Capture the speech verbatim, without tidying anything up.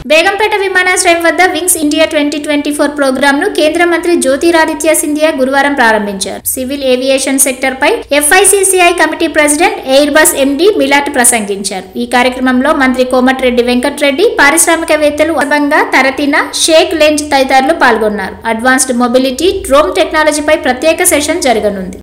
బేగంపేట విమానాశ్రయం వద్ద wings India twenty twenty four program ను కేంద్ర మంత్రి జ్యోతిరాదిత్య సింధియా గురువారం ప్రారంభించారు. సివిల్ ఏవియేషన్ సెక్టర్ పై FICCI committee president Airbus MD మిలాట్ ప్రసంగించారు. ఈ కార్యక్రమంలో మంత్రి కోమటిరెడ్డి వెంకటరెడ్డి, పారిశ్రామికవేత్తలు అర్బంగా తరతిన, షేక్ లెంజ్ తదితరులు పాల్గొన్నారు. అడ్వాన్స్డ్ మొబిలిటీ, డ్రోన్ టెక్నాలజీపై ప్రత్యేక సెషన్ జరగనుంది.